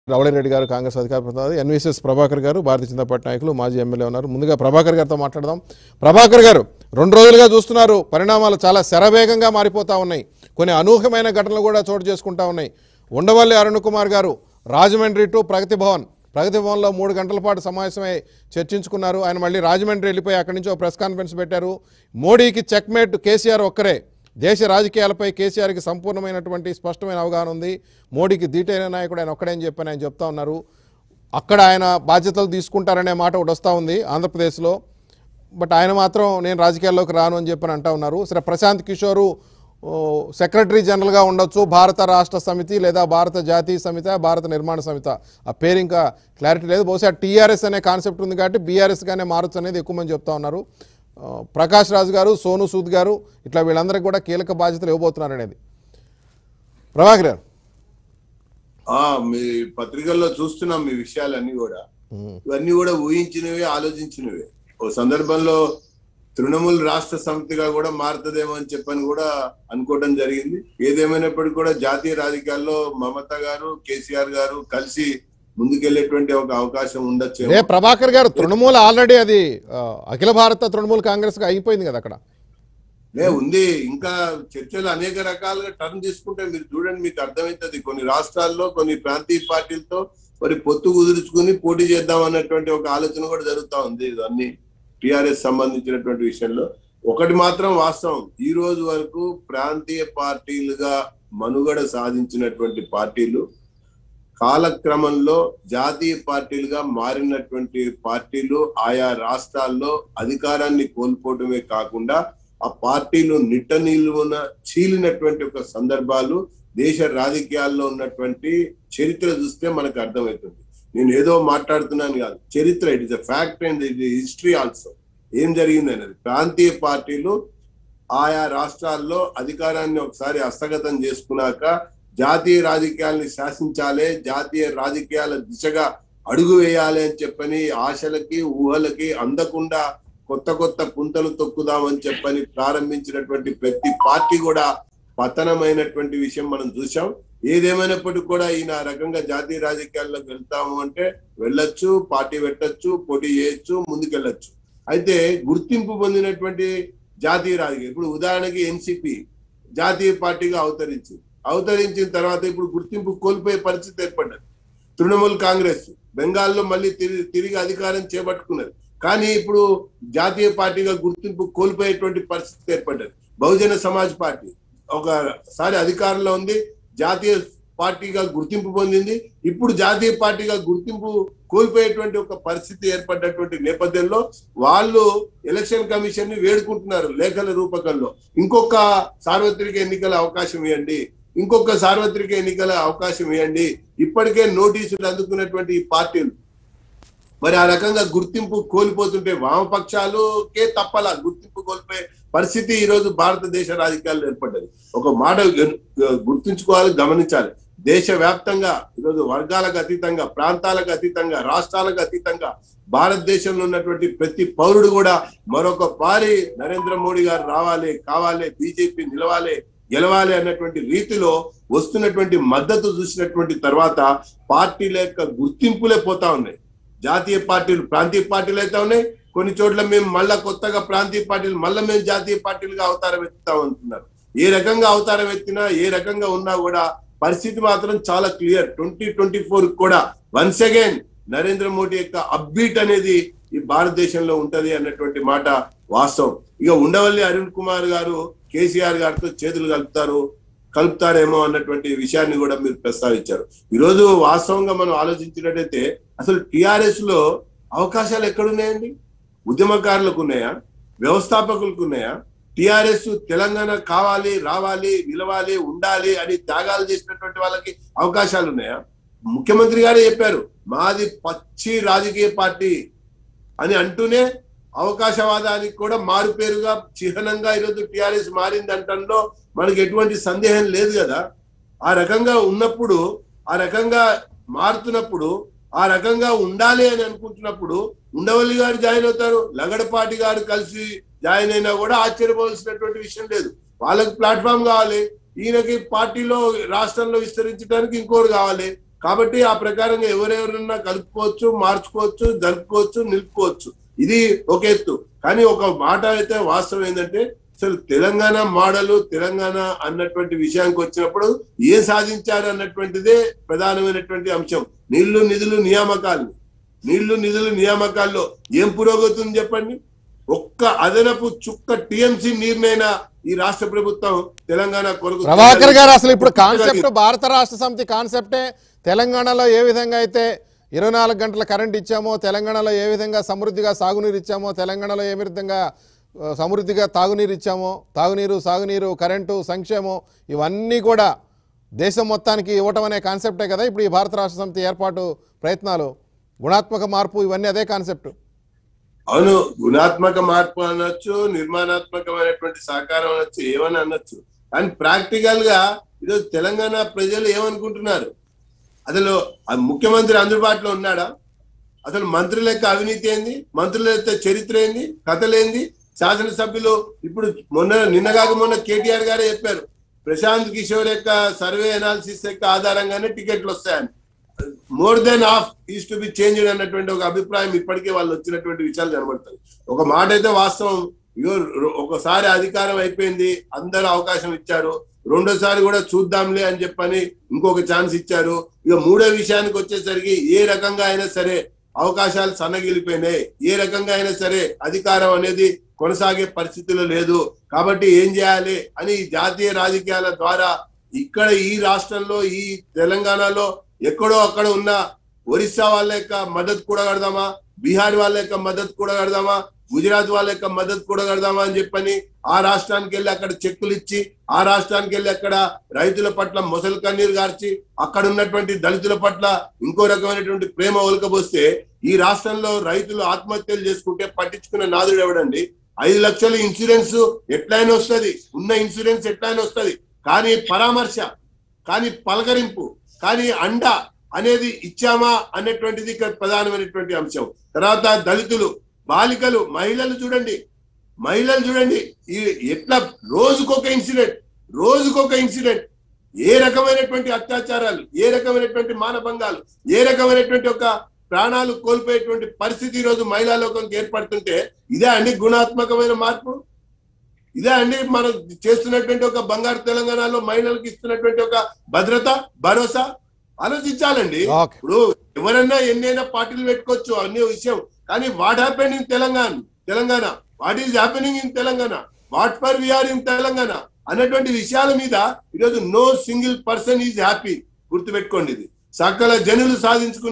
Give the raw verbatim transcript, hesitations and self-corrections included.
రవళిరెడ్డి గారు కాంగ్రెస్ అధికార ప్రతినిధి, ఎన్వీఎస్ఎస్ ప్రభాకర్ గారు భారతీయ జనతా పార్టీ నాయకులు, మాజీ ఎమ్మెల్యే ఉన్నారు. ముందుగా ప్రభాకర్ గారితో మాట్లాడదాం. ప్రభాకర్ గారు, రెండు రోజులుగా చూస్తున్నారు, పరిణామాలు చాలా శరవేగంగా మారిపోతూ ఉన్నాయి. కొన్ని అనూహ్యమైన ఘటనలు కూడా చోటు చేసుకుంటా ఉన్నాయి. ఉండవల్లి అరుణ్ కుమార్ గారు రాజమండ్రి టు ప్రగతి భవన్ ప్రగతి భవన్లో మూడు గంటల పాటు సమావేశమై చర్చించుకున్నారు. ఆయన మళ్ళీ రాజమండ్రి వెళ్ళిపోయి అక్కడి నుంచి ఒక ప్రెస్ కాన్ఫరెన్స్ పెట్టారు. మోడీకి చెక్మేట్ కేసీఆర్ ఒక్కరే. దేశ రాజకీయాలపై కేసీఆర్కి సంపూర్ణమైనటువంటి స్పష్టమైన అవగాహన ఉంది. మోడీకి దీటైన నాయకుడు ఆయన ఒక్కడే అని చెప్పని ఆయన చెప్తా ఉన్నారు. అక్కడ ఆయన బాధ్యతలు తీసుకుంటారనే మాట ఒకటి వస్తూ ఉంది ఆంధ్రప్రదేశ్లో. బట్ ఆయన మాత్రం నేను రాజకీయాల్లోకి రాను అని చెప్పని అంటా ఉన్నారు. సరే, ప్రశాంత్ కిషోరు సెక్రటరీ జనరల్గా ఉండొచ్చు, భారత రాష్ట్ర సమితి లేదా భారత జాతీయ సమిత, భారత నిర్మాణ సమిత, ఆ పేరు ఇంకా క్లారిటీ లేదు. బహుశా టీఆర్ఎస్ అనే కాన్సెప్ట్ ఉంది కాబట్టి బీఆర్ఎస్గానే మారచ్చు అనేది ఎక్కువ మంది చెప్తా ఉన్నారు. ప్రకాష్ రాజ్ గారు, సోను సూద్ గారు, ఇట్లా వీళ్ళందరికీ కూడా కీలక బాధ్యతలు ఇవ్వబోతున్నారు అనేది. ప్రభాకర్ గారు, మీ పత్రికల్లో చూస్తున్నాం మీ విషయాలన్నీ కూడా. ఇవన్నీ కూడా ఊహించినవే, ఆలోచించినవే. ఓ సందర్భంలో తృణమూల్ రాష్ట్ర సమితిగా కూడా మారుతుందేమో అని చెప్పని కూడా అనుకోవడం జరిగింది. ఏదేమైనప్పటికీ కూడా జాతీయ రాజకీయాల్లో మమతా గారు, కేసీఆర్ గారు కలిసి ముందుకెళ్లేటువంటి ఒక అవకాశం ఉండొచ్చు. ప్రభాకర్ గారు, తృణమూల్ ఆల్రెడీ అది అఖిల భారత తృణమూల్ కాంగ్రెస్ గా అయిపోయింది కదా, అక్కడ లే ఉంది. ఇంకా చర్చలు అనేక రకాలుగా టర్న్ తీసుకుంటే మీరు చూడండి, మీకు అర్థమవుతుంది. కొన్ని రాష్ట్రాల్లో కొన్ని ప్రాంతీయ పార్టీలతో మరి పొత్తు కుదుర్చుకుని పోటీ చేద్దాం అన్నటువంటి ఒక ఆలోచన కూడా జరుగుతూ ఉంది. ఇవన్నీ టిఆర్ఎస్ సంబంధించినటువంటి విషయంలో ఒకటి మాత్రం వాస్తవం, ఈ రోజు వరకు ప్రాంతీయ పార్టీలుగా మనుగడ సాధించినటువంటి పార్టీలు కాలక్రమంలో జాతీయ పార్టీలుగా మారినటువంటి పార్టీలు ఆయా రాష్ట్రాల్లో అధికారాన్ని కోల్పోవడమే కాకుండా ఆ పార్టీలు నిట్ట నిలువున చీలినటువంటి ఒక సందర్భాలు దేశ రాజకీయాల్లో ఉన్నటువంటి చరిత్ర చూస్తే మనకు అర్థమవుతుంది. నేను ఏదో మాట్లాడుతున్నాను కాదు, చరిత్ర. It is a fact and it is history also. ఏం జరిగింది అనేది ప్రాంతీయ పార్టీలు ఆయా రాష్ట్రాల్లో అధికారాన్ని ఒకసారి హస్తగతం చేసుకున్నాక జాతీయ రాజకీయాల్ని శాసించాలి, జాతీయ రాజకీయాల దిశగా అడుగు వేయాలి అని చెప్పని ఆశలకి ఊహలకి అందకుండా కొత్త కొత్త పుంతలు తొక్కుదామని చెప్పని ప్రారంభించినటువంటి ప్రతి పార్టీ కూడా పతనమైనటువంటి విషయం మనం చూసాం. ఏదేమైనప్పటికీ కూడా ఈయన రకంగా జాతీయ రాజకీయాల్లోకి వెళ్తాము అంటే వెళ్ళొచ్చు, పార్టీ పెట్టచ్చు, పోటీ చేయొచ్చు, ముందుకెళ్ళొచ్చు. అయితే గుర్తింపు పొందినటువంటి జాతీయ రాజకీయం, ఇప్పుడు ఉదాహరణకి ఎన్సిపి జాతీయ పార్టీగా అవతరించింది. అవతరించిన తర్వాత ఇప్పుడు గుర్తింపు కోల్పోయే పరిస్థితి ఏర్పడ్డది. తృణమూల్ కాంగ్రెస్ బెంగాల్లో మళ్ళీ తిరిగి తిరిగి అధికారం చేపట్టుకున్నది, కానీ ఇప్పుడు జాతీయ పార్టీగా గుర్తింపు కోల్పోయేటువంటి పరిస్థితి ఏర్పడ్డది. బహుజన సమాజ్ పార్టీ ఒకసారి అధికారంలో ఉంది, జాతీయ పార్టీగా గుర్తింపు పొందింది, ఇప్పుడు జాతీయ పార్టీగా గుర్తింపు కోల్పోయేటువంటి ఒక పరిస్థితి ఏర్పడ్డటువంటి నేపథ్యంలో వాళ్ళు ఎలక్షన్ కమిషన్ ని వేడుకుంటున్నారు లేఖల రూపకంలో, ఇంకొక సార్వత్రిక ఎన్నికల అవకాశం ఇవ్వండి, ఇంకొక సార్వత్రిక ఎన్నికల అవకాశం ఇవ్వండి. ఇప్పటికే నోటీసులు అందుకున్నటువంటి ఈ పార్టీలు మరి ఆ రకంగా గుర్తింపు కోల్పోతుంటే వామపక్షాలుకే తప్పల గుర్తింపు కోల్పోయే పరిస్థితి ఈ రోజు భారతదేశ రాజకీయాల్లో ఏర్పడ్డది. ఒక మాట గుర్తుంచుకోవాలి, గమనించాలి. దేశవ్యాప్తంగా ఈరోజు వర్గాలకు అతీతంగా, ప్రాంతాలకు అతీతంగా, రాష్ట్రాలకు అతీతంగా భారతదేశంలో ఉన్నటువంటి ప్రతి పౌరుడు కూడా మరొక పారి నరేంద్ర మోడీ గారు రావాలి, కావాలి, బీజేపీ నిలవాలి, గెలవాలి అన్నటువంటి రీతిలో వస్తున్నటువంటి మద్దతు చూసినటువంటి తర్వాత పార్టీల యొక్క గుర్తింపులే పోతా ఉన్నాయి. జాతీయ పార్టీలు ప్రాంతీయ పార్టీలు అయితే ఉన్నాయి, కొన్ని చోట్ల మేము మళ్ళా కొత్తగా ప్రాంతీయ పార్టీలు మళ్ళీ మేము జాతీయ పార్టీలుగా అవతారం ఎత్తుతా ఉంటున్నారు. ఏ రకంగా అవతారం ఎత్తినా, ఏ రకంగా ఉన్నా కూడా పరిస్థితి మాత్రం చాలా క్లియర్. ట్వంటీ ట్వంటీ ఫోర్ కూడా వన్స్ అగైన్ నరేంద్ర మోడీ యొక్క అప్బీట్ అనేది ఈ భారతదేశంలో ఉంటది అన్నటువంటి మాట వాస్తవం. ఇక ఉండవల్లి అరుణ్ కుమార్ గారు కేసీఆర్ గారితో చేతులు కలుపుతారు కలుపుతారేమో అన్నటువంటి విషయాన్ని కూడా మీరు ప్రస్తావించారు. ఈరోజు వాస్తవంగా మనం ఆలోచించినట్టయితే అసలు టిఆర్ఎస్ లో అవకాశాలు ఎక్కడున్నాయండి? ఉద్యమకారులకు ఉన్నాయా? వ్యవస్థాపకులకు ఉన్నాయా? టిఆర్ఎస్ తెలంగాణ కావాలి, రావాలి, నిలవాలి, ఉండాలి అని త్యాగాలు చేసినటువంటి వాళ్ళకి అవకాశాలు ఉన్నాయా? ముఖ్యమంత్రి గారే చెప్పారు, మాది పచ్చి రాజకీయ పార్టీ అని అంటూనే అవకాశవాదానికి కూడా మారుపేరుగా చిహ్నంగా ఈరోజు టిఆర్ఎస్ మారింది అంటంలో మనకి ఎటువంటి సందేహం లేదు కదా. ఆ రకంగా ఉన్నప్పుడు, ఆ రకంగా మారుతున్నప్పుడు, ఆ రకంగా ఉండాలి అని అనుకుంటున్నప్పుడు ఉండవల్లి గారు జాయిన్ అవుతారు, లగడపాటి గారు కలిసి జాయిన్ అయినా కూడా ఆశ్చర్యపోవాల్సినటువంటి విషయం లేదు. వాళ్ళకి ప్లాట్ఫామ్ కావాలి, ఈయనకి పార్టీలో రాష్ట్రంలో విస్తరించడానికి ఇంకోరు కావాలి. కాబట్టి ఆ ప్రకారంగా ఎవరెవరన్నా కలుపుకోవచ్చు, మార్చుకోవచ్చు, జరుపుకోవచ్చు, నిలుపుకోవచ్చు. ఇది ఒక ఎత్తు. కానీ ఒక మాట అయితే వాస్తవం ఏంటంటే అసలు తెలంగాణ మోడల్, తెలంగాణ అన్నటువంటి విషయానికి వచ్చినప్పుడు ఏ సాధించారు అన్నటువంటిదే ప్రధానమైనటువంటి అంశం. నీళ్లు నిధులు నియామకాలు నీళ్లు నిధులు నియామకాల్లో ఏం పురోగతి ఉంది చెప్పండి. ఒక్క అదనపు చుక్క టీఎంసీ నీరునైనా ఈ రాష్ట్ర ప్రభుత్వం తెలంగాణ కొరకు. ప్రభాకర్ గారు, అసలు ఇప్పుడు కాన్సెప్ట్ భారత రాష్ట్ర సమితి కాన్సెప్టే తెలంగాణలో ఏ విధంగా అయితే ఇరవై నాలుగు గంటల కరెంట్ ఇచ్చామో, తెలంగాణలో ఏ విధంగా సమృద్ధిగా సాగునీరు ఇచ్చామో, తెలంగాణలో ఏ విధంగా సమృద్ధిగా తాగునీరు ఇచ్చామో, తాగునీరు, సాగునీరు, కరెంటు, సంక్షేమం ఇవన్నీ కూడా దేశం మొత్తానికి ఇవ్వటం అనే కాన్సెప్టే కదా ఇప్పుడు ఈ భారత రాష్ట్ర సమితి ఏర్పాటు ప్రయత్నాలు. గుణాత్మక మార్పు ఇవన్నీ అదే కాన్సెప్ట్. అవును, గుణాత్మక మార్పు అనొచ్చు, నిర్మాణాత్మకమైనటువంటి సహకారం అనొచ్చు, ఏమని అనొచ్చు. కానీ ప్రాక్టికల్ గా ఈరోజు తెలంగాణ ప్రజలు ఏమనుకుంటున్నారు? అసలు ముఖ్యమంత్రి అందుబాటులో ఉన్నాడా? అసలు మంత్రుల యొక్క అవినీతి ఏంది? మంత్రుల యొక్క చరిత్ర ఏంది? కథలేంది? శాసనసభ్యులు ఇప్పుడు మొన్న నిన్నగాక మొన్న కేటీఆర్ గారే చెప్పారు, ప్రశాంత్ కిషోర్ యొక్క సర్వే అనాలిసిస్ యొక్క ఆధారంగానే టికెట్లు వస్తాయని. More than half is to be changed అన్నటువంటి ఒక అభిప్రాయం ఇప్పటికే వాళ్ళు వచ్చినటువంటి విషయాలు కనబడతాయి. ఒక మాట అయితే వాస్తవం, ఇగో ఒకసారి అధికారం అయిపోయింది, అందరూ అవకాశం ఇచ్చారు, రెండోసారి కూడా చూద్దాంలే అని చెప్పని ఇంకొక ఛాన్స్ ఇచ్చారు. ఇక మూడో విషయానికి వచ్చేసరికి ఏ రకంగా అయినా సరే అవకాశాలు సన్నగిలిపోయినాయి, ఏ రకంగా అయినా సరే అధికారం అనేది కొనసాగే పరిస్థితిలో లేదు. కాబట్టి ఏం చేయాలి అని జాతీయ రాజకీయాల ద్వారా ఇక్కడ ఈ రాష్ట్రంలో, ఈ తెలంగాణలో ఎక్కడో అక్కడ ఉన్న ఒరిస్సా వాళ్ళ యొక్క మద్దతు కూడా కడదామా, బీహార్ వాళ్ళ యొక్క మద్దతు కూడా కడదామా, గుజరాత్ వాళ్ళ యొక్క మద్దతు కూడా కడదామా అని చెప్పని ఆ రాష్ట్రానికి వెళ్ళి అక్కడ చెక్కులు ఇచ్చి, ఆ రాష్ట్రానికి వెళ్ళి అక్కడ రైతుల పట్ల మొసలు కన్నీరు గార్చి, అక్కడ ఉన్నటువంటి దళితుల పట్ల ఇంకో రకమైనటువంటి ప్రేమ ఒలకబోస్తే ఈ రాష్ట్రంలో రైతులు ఆత్మహత్యలు చేసుకుంటే పట్టించుకున్న నాదుడు ఎవడండి? ఐదు లక్షల ఇన్సూరెన్స్ ఎట్లయినా వస్తుంది, ఉన్న ఇన్సూరెన్స్ ఎట్లయినా వస్తుంది, కానీ పరామర్శ, కానీ పలకరింపు, కానీ అండ అనేది ఇచ్చామా అనేటువంటిది ఇక్కడ ప్రధానమైనటువంటి అంశం. తర్వాత దళితులు, బాలికలు, మహిళలు చూడండి, మహిళలు చూడండి ఈ ఎట్లా రోజుకొక ఇన్సిడెంట్, రోజుకొక ఇన్సిడెంట్, ఏ రకమైనటువంటి అత్యాచారాలు, ఏ రకమైనటువంటి మానభంగాలు, ఏ రకమైనటువంటి ఒక ప్రాణాలు కోల్పోయేటువంటి పరిస్థితి ఈ రోజు మహిళా లోకంకి ఏర్పడుతుంటే ఇదే అండి గుణాత్మకమైన మార్పు? ఇదే అండి మనం చేస్తున్నటువంటి ఒక బంగారు తెలంగాణలో మహిళలకు ఇస్తున్నటువంటి ఒక భద్రత, భరోసా? ఆలోచించాలండి. ఇప్పుడు ఎవరన్నా ఎన్నైనా పార్టీలు పెట్టుకోవచ్చు, అనే విషయం, కానీ what happened in Telangana Telangana what is happening in Telangana, what for we are in Telangana అన్నటువంటి విషయాల మీద ఈరోజు no single person is happy. గుర్తుపెట్టుకోండి, ఇది సకల జనులు సాధించుకున్న